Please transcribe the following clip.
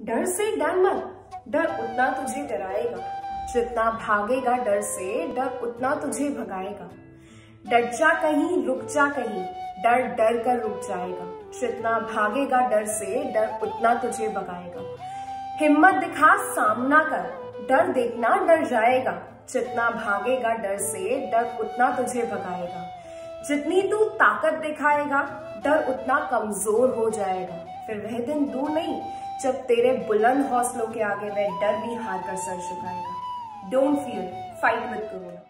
डर से डर मत, डर उतना तुझे डराएगा। जितना भागेगा डर से, डर उतना तुझे भगाएगा। डट जा कहीं, रुक जा कहीं, डर डर कर रुक जाएगा। जितना भागेगा डर से, डर उतना तुझे भगाएगा। हिम्मत दिखा, सामना कर, डर देखना डर जाएगा। जितना भागेगा डर से, डर उतना तुझे भगाएगा। जितनी तू ताकत दिखाएगा, डर उतना कमजोर हो जाएगा। फिर वह दिन दूर नहीं जब तेरे बुलंद हौसलों के आगे वह डर भी हार कर सर झुकाएगा। Don't fear, fight with corona.